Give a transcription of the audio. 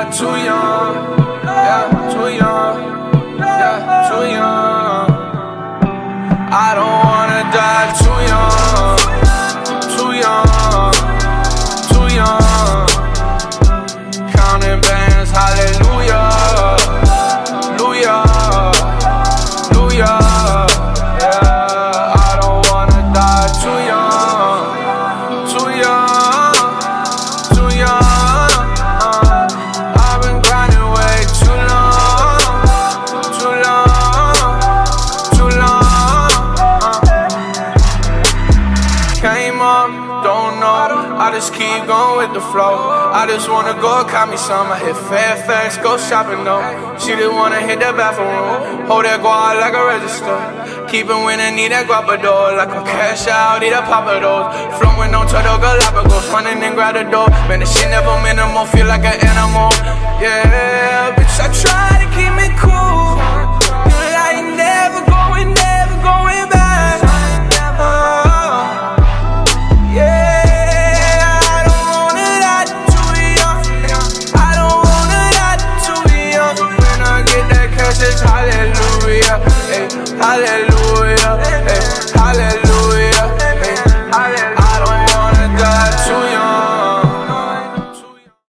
die too young. Yeah, too young. Yeah, too young. I don't wanna die too young. Too young. Too young. Counting bands, hallelujah. Hallelujah. Hallelujah. Yeah, I don't wanna die too young. Too young. Too young. I've been grinding way too long. Too long. Too long. Came up, don't know. I just keep going with the flow. I just wanna go cop me some. I hit Fairfax, go shopping though. She just wanna hit the bathroom. Hold that guard like a register. Keep it winning, need that guapador. Like a cash out, eat a pop of those. Flowing on Turtle Galapagos, running and grab the door. Man, this shit never minimal, feel like an animal. Yeah, bitch, I try to keep me cool. But I ain't never going back. Hallelujah, hey, hallelujah.